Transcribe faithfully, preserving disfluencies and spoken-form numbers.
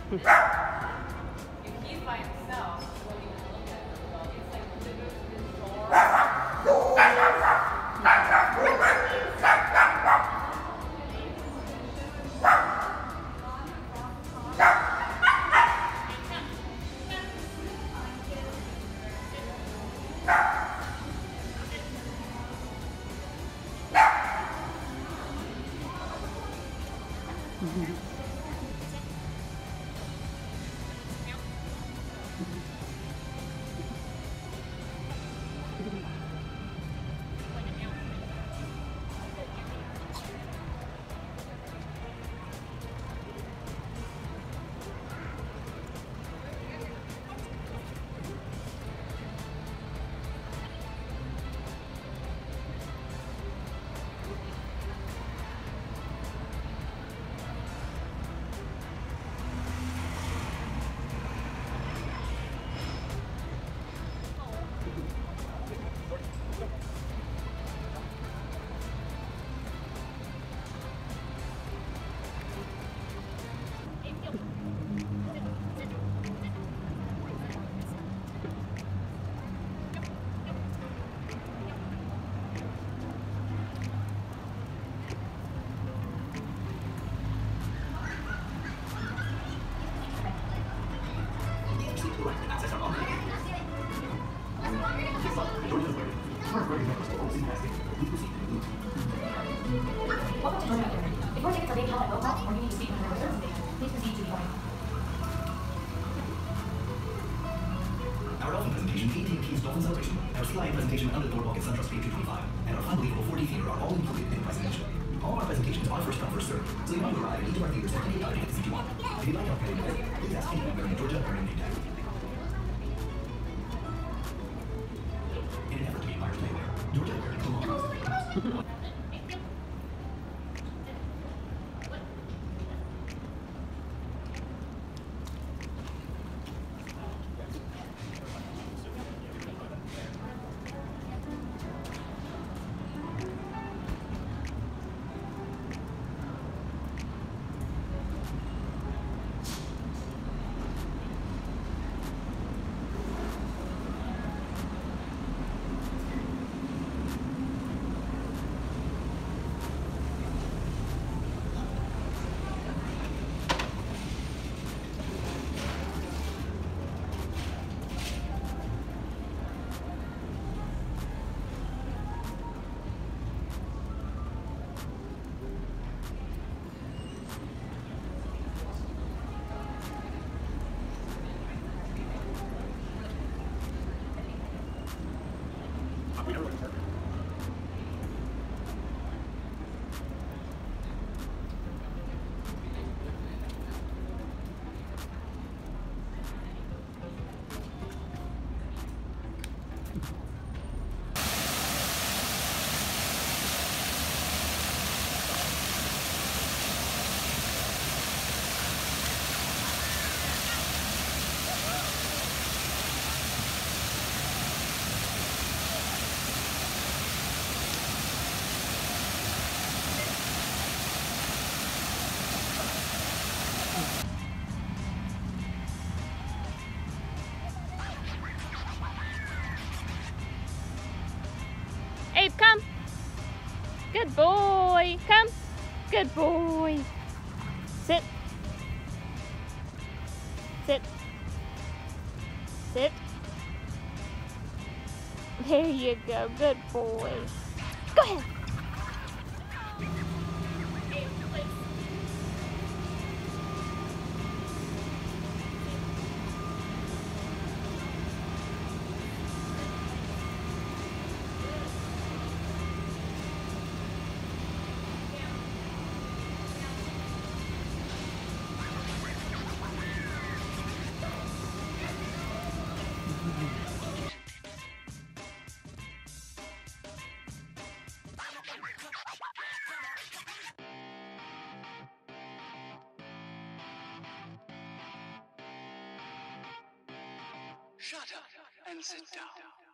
If he's by himself, you won't even look at the dog. It's like when they go to the store. Welcome to Smyrna. If your tickets are being held at no cost or you need to speak with a reserve station, please proceed to the point. Our dolphin presentation, P and K's Dolphin Celebration, our Sea Lion presentation, Under the Boardwalk at Suntrust Peachtree twenty-five, and our Unbelievable four D Theater are all included in the price initially. All of our presentations are first come, first served, so you want to arrive at each of our theaters at any time to get the seat you want. If you'd like our payment today, please ask anyone wearing a Georgia or name tag. In an effort to be Irish playwear, Georgia wearing belongs. Abe, come. Good boy. Come. Good boy. Sit. Sit. Sit. There you go. Good boy. Go ahead. Shut up and sit down.